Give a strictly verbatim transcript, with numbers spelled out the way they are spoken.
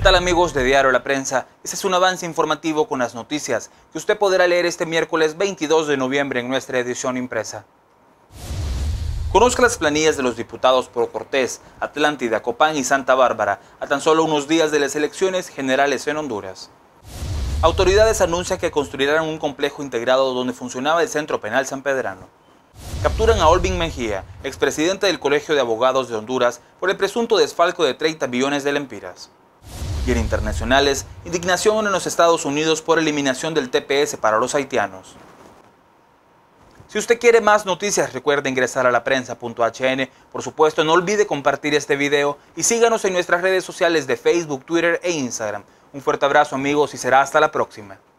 tal amigos de Diario La Prensa? Este es un avance informativo con las noticias que usted podrá leer este miércoles veintidós de noviembre en nuestra edición impresa. Conozca las planillas de los diputados por Cortés, Atlántida, Copán y Santa Bárbara a tan solo unos días de las elecciones generales en Honduras. Autoridades anuncian que construirán un complejo integrado donde funcionaba el Centro Penal San Pedrano. Capturan a Olvin Mejía, expresidente del Colegio de Abogados de Honduras, por el presunto desfalco de treinta billones de lempiras. Y en internacionales, indignación en los Estados Unidos por eliminación del T P S para los haitianos. Si usted quiere más noticias, recuerde ingresar a la prensa punto h n. Por supuesto, no olvide compartir este video y síganos en nuestras redes sociales de Facebook, Twitter e Instagram. Un fuerte abrazo amigos y será hasta la próxima.